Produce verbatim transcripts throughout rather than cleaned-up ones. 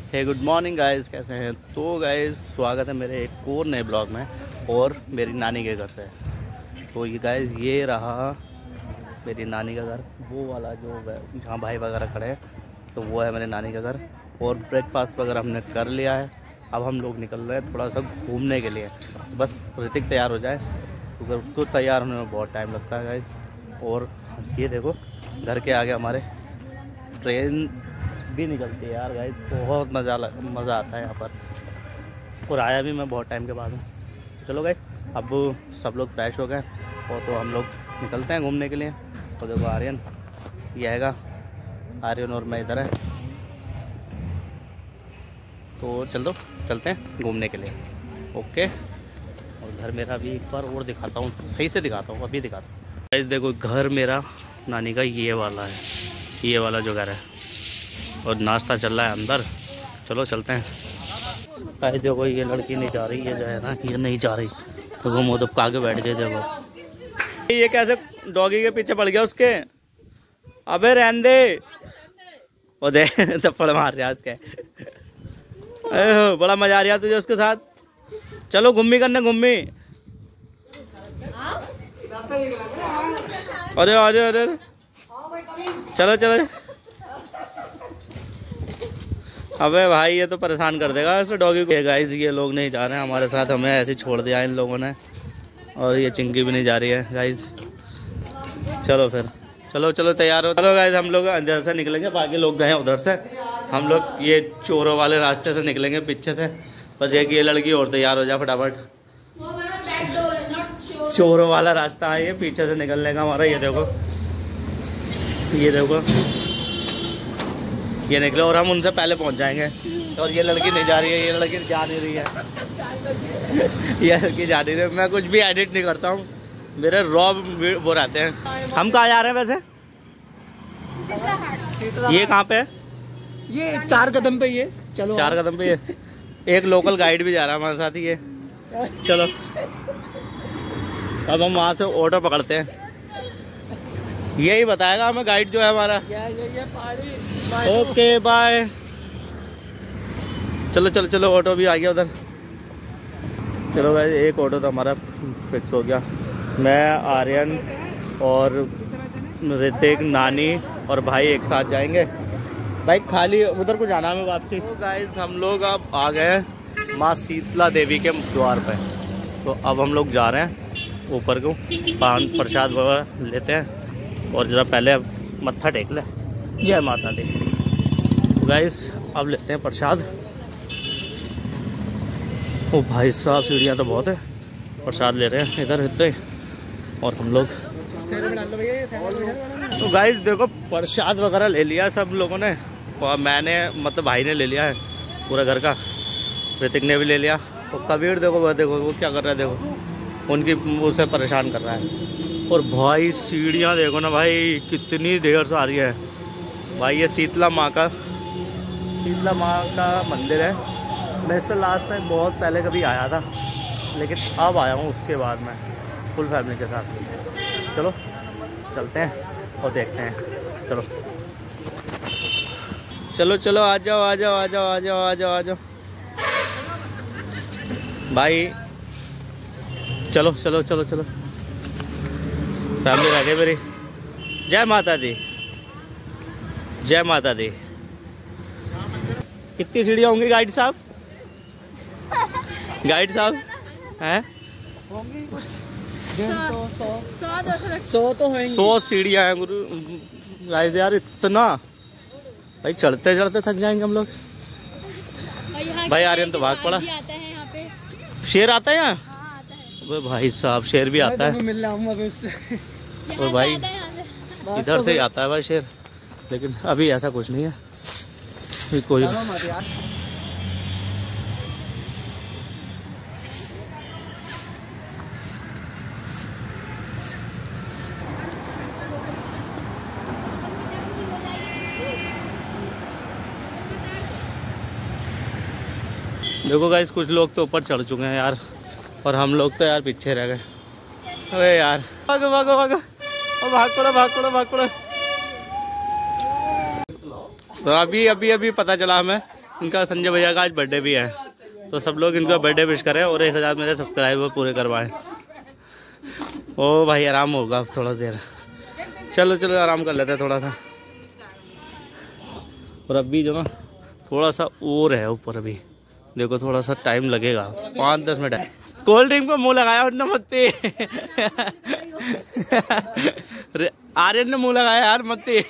हे good morning guys, कैसे हैं? तो गाइस स्वागत है मेरे एक और नए ब्लॉग में और मेरी नानी के घर से। तो ये गाइस ये रहा मेरी नानी का घर, वो वाला जो जहाँ भाई वगैरह खड़े हैं, तो वो है मेरी नानी का घर। और ब्रेकफास्ट वगैरह हमने कर लिया है। अब हम लोग निकल रहे हैं थोड़ा सा घूमने के लिए। बस ऋतिक तैयार हो जाए क्योंकि उसको तैयार होने में बहुत टाइम लगता है गाइस। और ये देखो घर के आगे हमारे ट्रेन भी निकलती है यार गाइस, बहुत मज़ा मज़ा आता है यहाँ पर। और आया भी मैं बहुत टाइम के बाद हूँ। चलो गाइस अब सब लोग फ्रेश हो गए और तो हम लोग निकलते हैं घूमने के लिए। तो देखो आर्यन ये आएगा, आर्यन और मैं इधर है। तो चलो चलते हैं घूमने के लिए। ओके, और घर मेरा भी एक बार और दिखाता हूँ, सही से दिखाता हूँ, अभी दिखाता हूँ गाइस। देखो घर मेरा नानी का ये वाला है, ये वाला जो घर है, और नाश्ता चल रहा है अंदर। चलो चलते हैं। गाइस देखो ये लड़की नहीं जा रही है, जो है ना ये नहीं जा रही, तो वो मोदब आगे बैठ गए। देखो ये कैसे डॉगी के पीछे पड़ गया उसके। अबे रहने दे, वो दे थप्पड़ मार रहा उसके। बड़ा मजा आ रहा तुझे उसके साथ। चलो घूमी करने घूमी। अरे अरे अरे चलो चलो। अबे भाई ये तो परेशान कर देगा ऐसे डॉगी को। गाइस ये लोग नहीं जा रहे हैं हमारे साथ, हमें ऐसे छोड़ दिया इन लोगों ने। और ये चिंकी भी नहीं जा रही है गाइस। चलो फिर चलो चलो तैयार हो। चलो गाइस हम लोग इधर से निकलेंगे, बाकी लोग गए उधर से। हम लोग ये चोरों वाले रास्ते से निकलेंगे पीछे से। बस एक ये लड़की और तैयार हो जाए फटाफट। चोरों वाला रास्ता है ये, पीछे से निकलने का हमारा। ये देखो ये देखो ये निकले और हम उनसे पहले पहुंच जाएंगे। और ये लड़की नहीं जा रही है, ये लड़की जा नहीं रही है। ये लड़की जा नहीं रही है। मैं कुछ भी एडिट नहीं करता हूँ, मेरे रॉ वो रहते हैं। हम कहाँ जा रहे हैं वैसे? ये कहाँ पे है? ये चार कदम पे। ये चलो चार कदम पे। ये एक लोकल गाइड भी जा रहा है हमारे साथ ही। ये चलो अब हम वहाँ से ऑटो पकड़ते हैं, यही बताएगा हमें गाइड जो है हमारा। ये ये ये पहाड़ी। Okay bye. चलो चलो चलो ऑटो भी आ गया उधर। चलो भाई एक ऑटो तो हमारा फिक्स हो गया। मैं आर्यन और ऋतिक, नानी और भाई एक साथ जाएंगे। भाई खाली उधर को जाना हमें वापसी। तो गाइस हम लोग अब आ गए माँ शीतला देवी के द्वार पे। तो अब हम लोग जा रहे हैं ऊपर को, पान प्रसाद वगैरह लेते हैं और जरा पहले मत्था टेक ले। जय माता दी। गाइस अब लेते हैं प्रसाद। ओ भाई साहब सीढ़ियाँ तो बहुत है। प्रसाद ले रहे हैं इधर इतने। और हम लोग तो गाइस देखो प्रसाद वगैरह ले लिया सब लोगों ने। और मैंने मतलब भाई ने ले लिया है पूरा घर का, ऋतिक ने भी ले लिया। और कबीर देखो वो देखो वो क्या कर रहा है, देखो उनकी उसे परेशान कर रहा है। और भाई सीढ़ियाँ देखो ना भाई, कितनी देर से आ रही है भाई। ये शीतला माँ का शीतला माँ का मंदिर है। मैं इस पर लास्ट टाइम बहुत पहले कभी आया था, लेकिन अब आया हूँ उसके बाद में फुल फैमिली के साथ। चलो चलते हैं और देखते हैं। चलो चलो चलो आ जाओ आ जाओ आ जाओ आ जाओ आ जाओ आ जाओ भाई। चलो चलो चलो चलो फैमिली रह गई मेरी। जय माता दी, जय माता दी। कितनी सीढ़ियाँ होंगी गाइड साहब? गाइड साहब हैं? सौ तो होंगी। सौ सीढ़ियाँ हैं गुरु गाइड यार, इतना भाई चढ़ते चढ़ते थक जाएंगे हम लोग। भाई आर्यन तो भाग पड़ा। आता है यहाँ पे शेर आता है यहाँ? हाँ, आता है। अबे भाई साहब शेर भी आता है। मिल रहा उससे। और भाई इधर से ही आता है भाई शेर, लेकिन अभी ऐसा कुछ नहीं है। अभी कोई देखो गाइस कुछ लोग तो ऊपर चढ़ चुके हैं यार, और हम लोग तो यार पीछे रह गए। अरे यार भागो भागो भागो, भाग पड़ो भाग पड़ो भाग पड़ो। तो अभी अभी अभी पता चला हमें इनका संजय भैया का आज बर्थडे भी है, तो सब लोग इनका बर्थडे विश करें और एक हज़ार मेरे सब्सक्राइबर पूरे करवाएं। ओ भाई आराम होगा थोड़ा देर, चलो चलो आराम कर लेते हैं थोड़ा सा। और अभी जो ना थोड़ा सा और है ऊपर, अभी देखो थोड़ा सा टाइम लगेगा, पाँच दस मिनट है। कोल्ड ड्रिंक को मुंह लगाया उन्होंने मत पी। आर्यन ने मुंह लगाया यार, मत पी।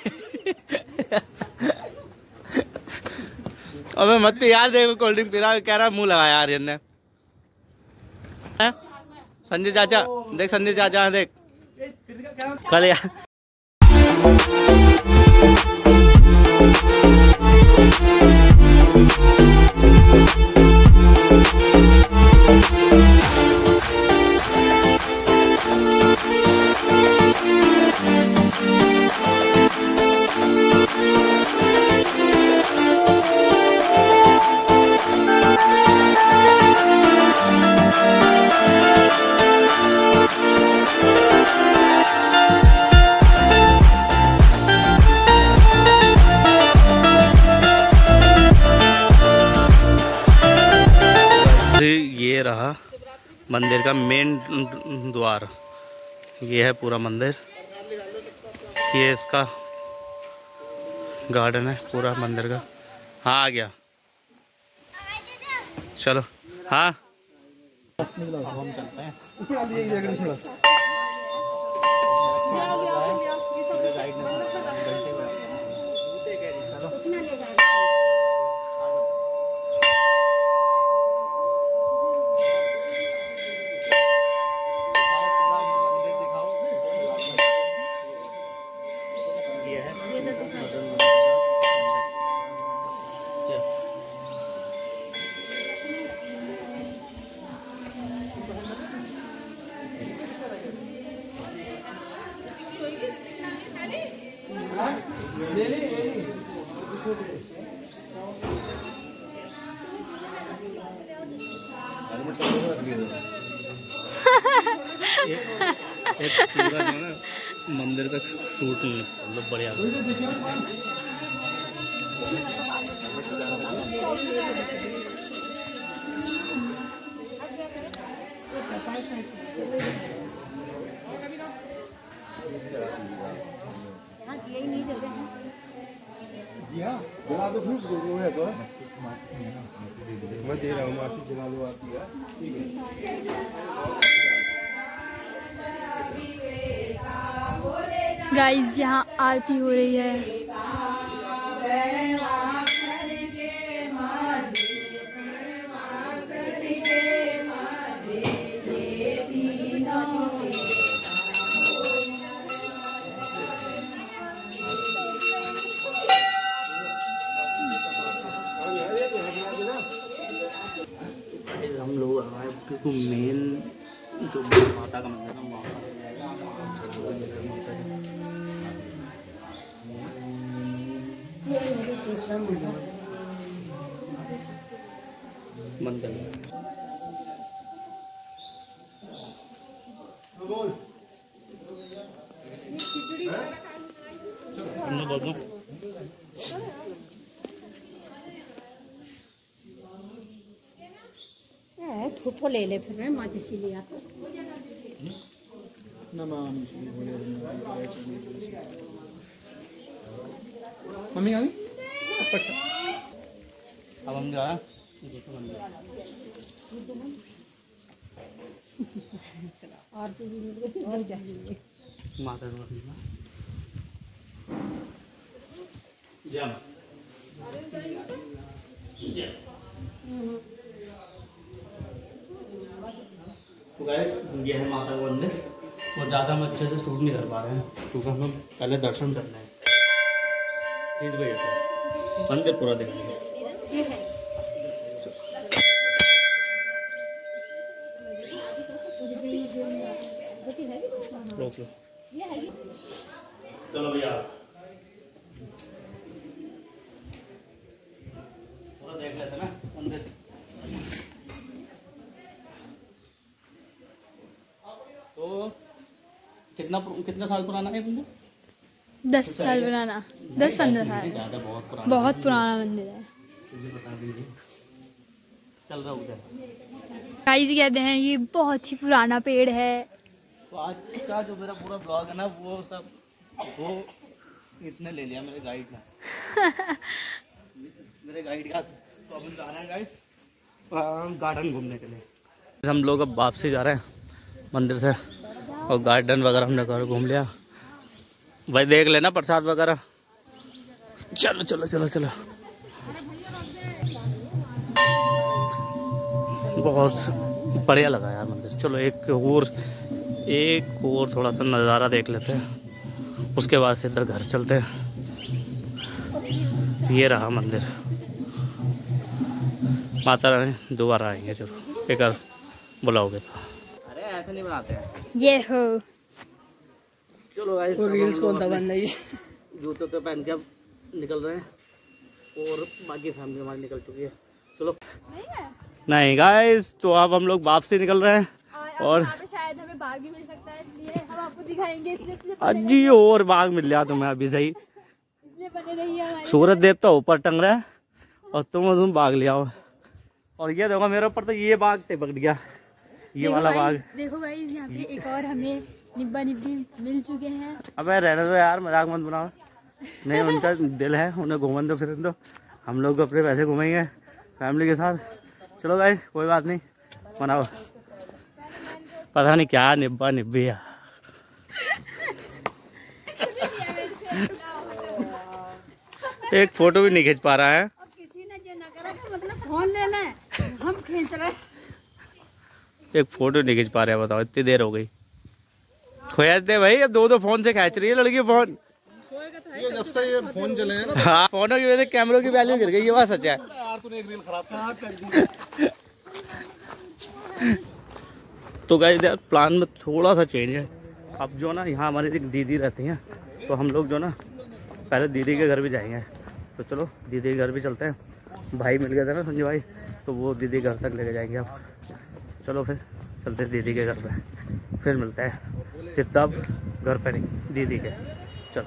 अबे मत पी यार, देखो कोल्ड ड्रिंक पी रहा कह रहा मुंह लगाया आर्यन ने। संजय चाचा देख, संजय चाचा देख कल यार। ये रहा मंदिर का मेन द्वार, ये है पूरा मंदिर, ये इसका गार्डन है पूरा मंदिर का। हाँ आ गया, चलो हाँ हम चलते हैं। एक पूरा जो ना मंदिर का शूट मतलब बढ़िया। जी हाँ जला दो, फिर वो है तो मैं दे रहा हूँ, माफी जला लो आप। गाइस यहाँ आरती हो रही है। हम लोग आए क्योंकि मेन जो माता का मंदिर है वहाँ मंदिर बोल दो। थोपो ले ले फिर माँ जैसी ले आता मम्मी आ गई। अब हम जा माता तो गाइस ये है माता का मंदिर, और ज़्यादा हम अच्छे से शूट नहीं कर पा रहे हैं क्योंकि हमें पहले दर्शन करना है, इस वजह से मंदिर पूरा देखना है। रोक लो, चलो भैया पूरा देख लेते ना मंदिर। तो कितना कितना साल पुराना है मंदिर? दस साल पुराना, दस पंद्रह साल। ज़्यादा बहुत पुराना, बहुत पुराना मंदिर है। चल रहा उधर। गाइस कहते हैं ये बहुत ही पुराना पेड़ है। तो आज का जो मेरा पूरा ब्लॉग है ना वो सब वो इसने ले लिया मेरे गाइड ने। मेरे गाइड का तो हम जा रहे हैं गाइस गार्डन घूमने के लिए। हम लोग अब वापसी जा रहे हैं मंदिर से और गार्डन वगैरह हमने घर घूम लिया। भाई देख लेना प्रसाद वगैरह। चलो चलो चलो चलो। बहुत बढ़िया लगा यार मंदिर। चलो एक और एक और थोड़ा सा नज़ारा देख लेते हैं, उसके बाद सीधा घर चलते हैं। ये रहा मंदिर। माता रानी दोबारा आएंगे चलो एक बार बुलाओगे तो। अरे ऐसे नहीं बनाते हैं। ये हो चलो गाइस रील्स कौन सा बन रही है। जूते तो पहन के अब निकल रहे हैं और बाकी फैमिली हमारी निकल चुकी है। चलो नहीं गाइस तो अब हम लोग वापसी निकल रहे हैं और शायद हमें बाग भी मिल सकता है, इसलिए हम आपको दिखाएंगे। इसलिए अजी और बाग मिल गया तुम्हें अभी सही। इसलिए बने रहिए। सूरज देवता ऊपर टंग रहा है और तुम तुम बाग ले आओ। और ये देखो मेरे ऊपर तो ये बाग टिपक गया, ये वाला बाग। देखो गाइस यहाँ पे एक और हमें निब्बा निब्बी मिल चुके हैं। अबे रहने दो यार, मजाक मत बनाओ। नहीं उनका दिल है, उन्हें घूमन दो फिर दो। हम लोग अपने पैसे घूमेंगे फैमिली के साथ। चलो गाइस कोई बात नहीं, मनाओ। पता नहीं क्या निब्बा निब्बी है। एक फोटो भी नहीं खींच पा रहा है। किसी ने जो ना करा कि मतलब फोन ले लें, हम खींच रहे। एक फोटो नहीं खींच पा रहे, बताओ इतनी देर हो गई। खोया दे भाई, अब दो दो फोन से खींच रही है लड़की फोन। ये जब से ये फोन चले हैं ना, हाँ फोनों की वजह से कैमरों की वैल्यू गिर गई, ये बात सच है। यार तूने एक रील खराब कर दी। तो गाइस यार प्लान में थोड़ा सा चेंज है। अब जो ना यहाँ हमारी एक दीदी रहती हैं, तो हम लोग जो ना पहले दीदी के घर भी जाएंगे। तो चलो दीदी के घर भी चलते हैं। भाई मिल गया था ना संजय भाई, तो वो दीदी घर तक लेके जाएंगे। अब चलो फिर चलते हैं दीदी के घर पे, फिर मिलते हैं सीधा घर पे नहीं दीदी के। चलो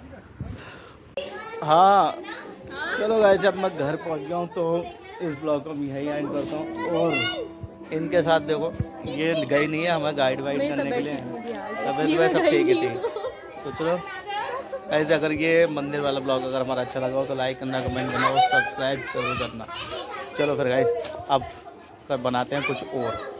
हाँ चलो गाइस जब मैं घर पहुंच गया हूँ तो इस ब्लॉग को मैं यही एंड करता हूँ। और इनके साथ देखो ये गई नहीं है हमें गाइड वाइड करने के लिए, तबियत वह सब ठीक ही थी। तो चलो ऐसे अगर ये मंदिर वाला ब्लॉग अगर हमारा अच्छा लगा हो तो लाइक करना, कमेंट करना और सब्सक्राइब जरूर करना। चलो फिर गाइस अब बनाते हैं कुछ और।